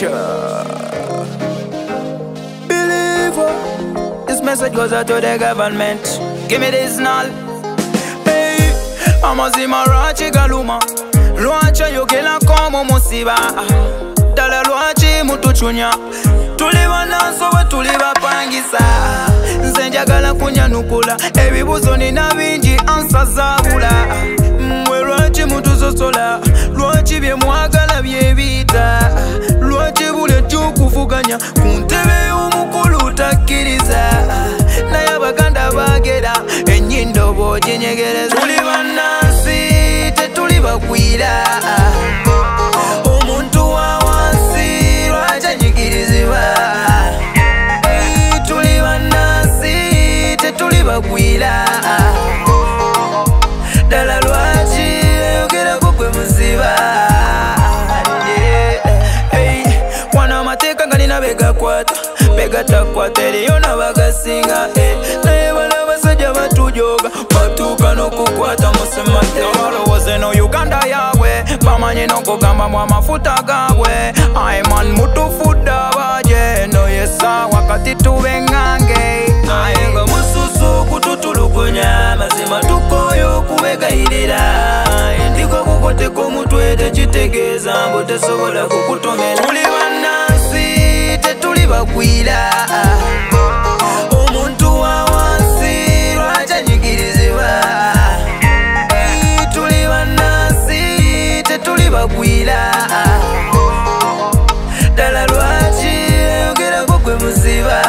Believer, this message goes out to the government. Give me this null. Hey, amazima rachi galuma. Lwacha yogela komo musiba. Dala lwachi mutuchunya. Tuliba naso we tuliba pangisa. Nze njagala kunyanukula. Ebibuzo nina bingi ansa zabula. Mwe lwachi mutusosola. Lwachi bye mwagala bye bita. Lwachi bule tukuvuganya. Kuntebe y'omukulu takkiriza. Naye Abaganda bagera ennyindo bw'oginyegereza. Tuli bannansi tetuli bagwira. Omuntu wa wansi lwaki anyigirizibwa. Tuli bannansi tetuli bagwira. Ddala lwaki oyogerako gwe muziba. Wano amateeka galina begakwata. Begatakwata eriyo n'abagasinga. Naye bano abasajja batujoga batuuka n'okukwata musemateeka. Balowooze no Uganda yaabwe bamanyi n'okugamba mu amafuta gaabwe. Aye man mutufudde abaje eno yessa wakati tube ngange. Aye nga mususu kututulugunya mazima tukooyo okubegayirira. Endiko kukoteko omutwe tekitegeeza mbu tesobola kukutomera. Tuli bannansi tetuli bagwira. Omuntu wa wansi lwaki anyigirizibwa. Tuli bannansi tetuli bagwira. Ddala lwaki oyogerako gwe muziba.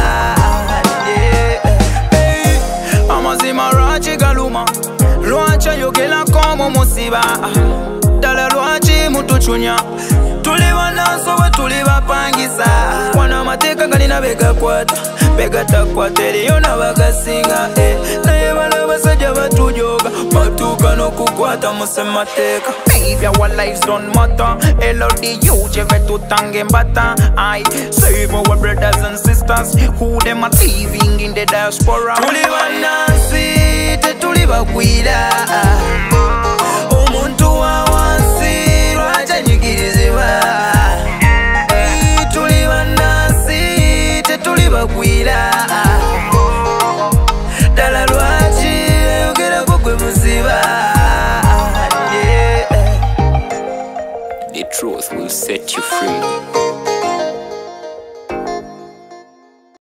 Amazima lwaki galuma. Lwaki ayogerako mu musiba. Ddala lwaki mutuchunya. Tuli bannansi we tuli bapangisa. Wano amateeka galina begakwata. Begatakwata eriyo n'abagasinga. Naye bano abasajja batujoga batuuka n'okukwata musemateeka. Baby, our lives don't matter. LODU cheve tutange mbata. I save our brothers and sisters who them are living in the diaspora. Tuli bannansi tetuli bagwira.